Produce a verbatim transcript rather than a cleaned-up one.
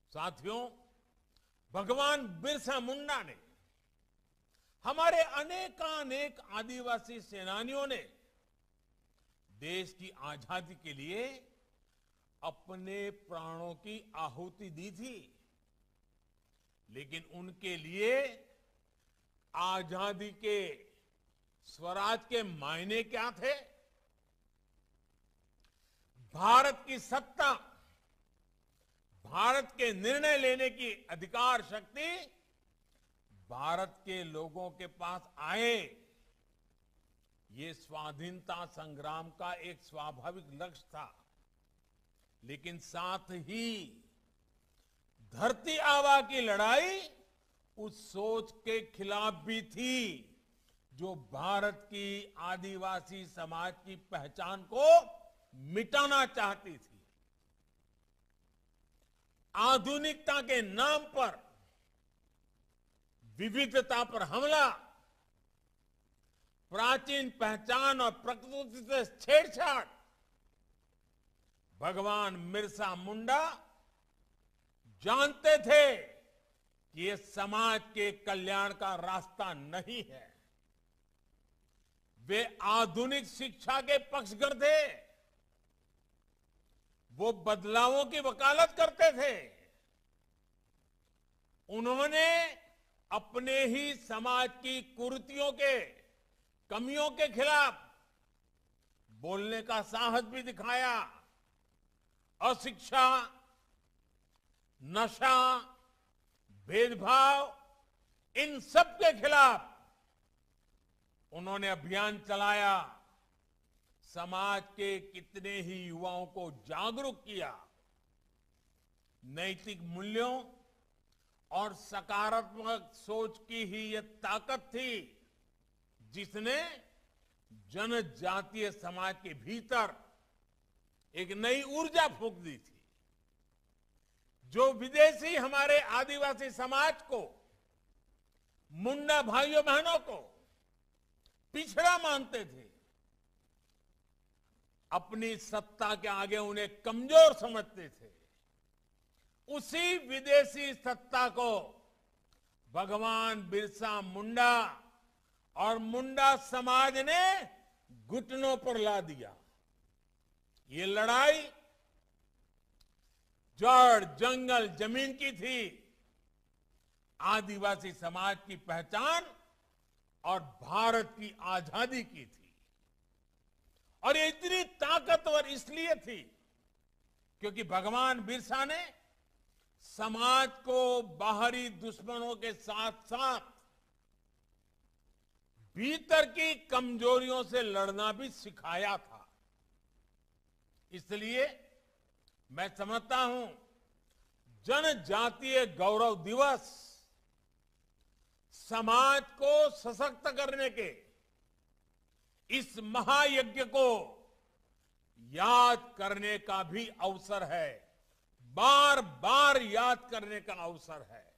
साथियों, भगवान बिरसा मुंडा ने, हमारे अनेकानेक आदिवासी सेनानियों ने देश की आजादी के लिए अपने प्राणों की आहुति दी थी। लेकिन उनके लिए आजादी के, स्वराज के मायने क्या थे? भारत की सत्ता, भारत के निर्णय लेने की अधिकार शक्ति भारत के लोगों के पास आए, ये स्वाधीनता संग्राम का एक स्वाभाविक लक्ष्य था। लेकिन साथ ही धरती आबा की लड़ाई उस सोच के खिलाफ भी थी जो भारत की आदिवासी समाज की पहचान को मिटाना चाहती थी। आधुनिकता के नाम पर विविधता पर हमला, प्राचीन पहचान और प्रकृति से छेड़छाड़, भगवान बिरसा मुंडा जानते थे कि ये समाज के कल्याण का रास्ता नहीं है। वे आधुनिक शिक्षा के पक्षधर थे, वो बदलावों की वकालत करते थे। उन्होंने अपने ही समाज की कुरीतियों के, कमियों के खिलाफ बोलने का साहस भी दिखाया। अशिक्षा, नशा, भेदभाव, इन सब के खिलाफ उन्होंने अभियान चलाया। समाज के कितने ही युवाओं को जागरूक किया। नैतिक मूल्यों और सकारात्मक सोच की ही यह ताकत थी जिसने जनजातीय समाज के भीतर एक नई ऊर्जा फूंक दी थी। जो विदेशी हमारे आदिवासी समाज को, मुंडा भाइयों बहनों को पिछड़ा मानते थे, अपनी सत्ता के आगे उन्हें कमजोर समझते थे, उसी विदेशी सत्ता को भगवान बिरसा मुंडा और मुंडा समाज ने घुटनों पर ला दिया। ये लड़ाई जड़, जंगल, जमीन की थी। आदिवासी समाज की पहचान और भारत की आजादी की थी। और ये इतनी ताकतवर इसलिए थी क्योंकि भगवान बिरसा ने समाज को बाहरी दुश्मनों के साथ साथ भीतर की कमजोरियों से लड़ना भी सिखाया था। इसलिए मैं समझता हूं, जनजातीय गौरव दिवस समाज को सशक्त करने के इस महायज्ञ को याद करने का भी अवसर है, बार बार याद करने का अवसर है।